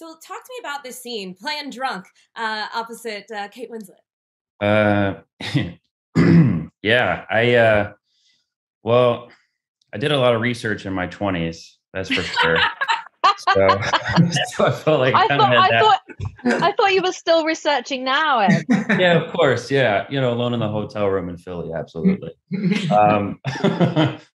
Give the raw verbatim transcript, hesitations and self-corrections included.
So talk to me about this scene, playing drunk uh, opposite uh, Kate Winslet. Uh, yeah, I uh, well, I did a lot of research in my twenties, that's for sure. So, so I felt like I I kind of thought had I that. thought I thought you were still researching now, Ed. Yeah, of course. Yeah, you know, alone in the hotel room in Philly, absolutely. Um,